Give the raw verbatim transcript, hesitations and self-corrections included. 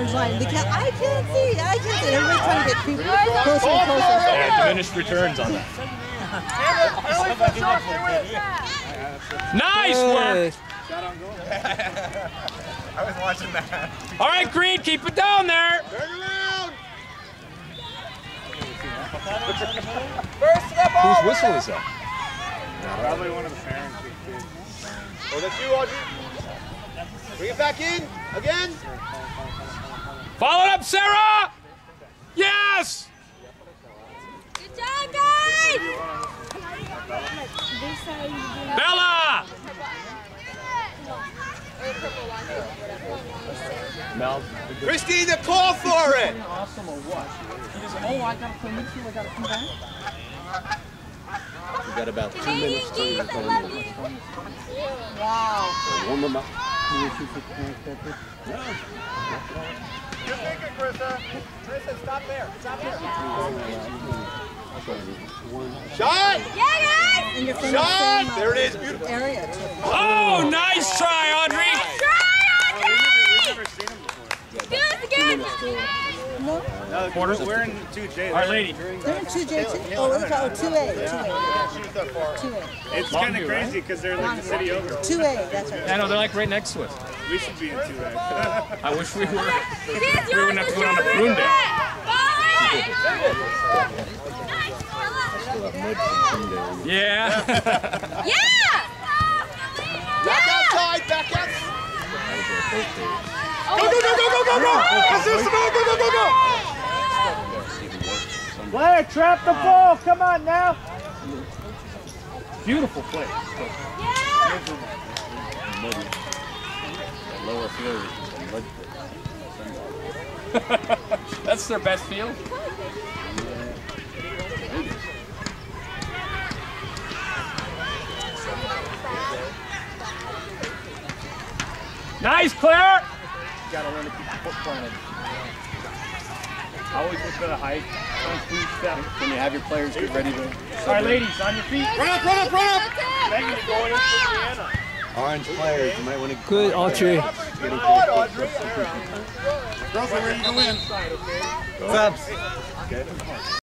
orange line. Because I can't see. I can't see. Everybody's trying to get people closer and closer. Yeah, diminished returns on that. Nice work. I was watching that. All right, Green, keep it down there. Turn around. First step over. Whose whistle is that? Probably one of the parents' kids. Oh, that's you, Audrey. Bring it back in again. Follow it up, Sarah. Yes. Good job, guys. Bella. Mel. Christine, call for it. Awesome or what? He doesn't, oh, I gotta play midfield, I gotta come back. We got about two Canadian minutes. geese, I love you. Wow. Warm them up. Good thinking, Krista. Krista, stop there. Stop there. Shot! Yeah, guys! And you're from Shot! the same, uh, There it is. Beautiful. area too. Oh, nice try, Audrey. Try, Audrey! Do this again! No, No, quarters. We're in two J. All right, lady. they're in two J two. Oh, look, oh, two A. Shoot that far. two A. It's kind of crazy because they're like the city over. two A, that's right. I know, they're like right next to us. We should be in two A. I wish we were. Kids, We you're wouldn't have to the go on a shooter. prune day. Ball it! Yeah. Yeah! Back outside. Back outside. Oh, Go, go, go, go, go, go, go! Go, go, go, go, go! Blair, trap the ball. Come on now. Beautiful play. Lower field. That's their best field. Nice, Claire. You gotta learn to keep the foot planted. Always look for the height. One, two, step. Can you have your players get ready to... All right, ladies, on your feet. Run up, run up, run up! Megan, you're going in for Brianna. Orange players, you might want to... Good, Audrey. Good God, Audrey. Girls are ready to win. Fabs.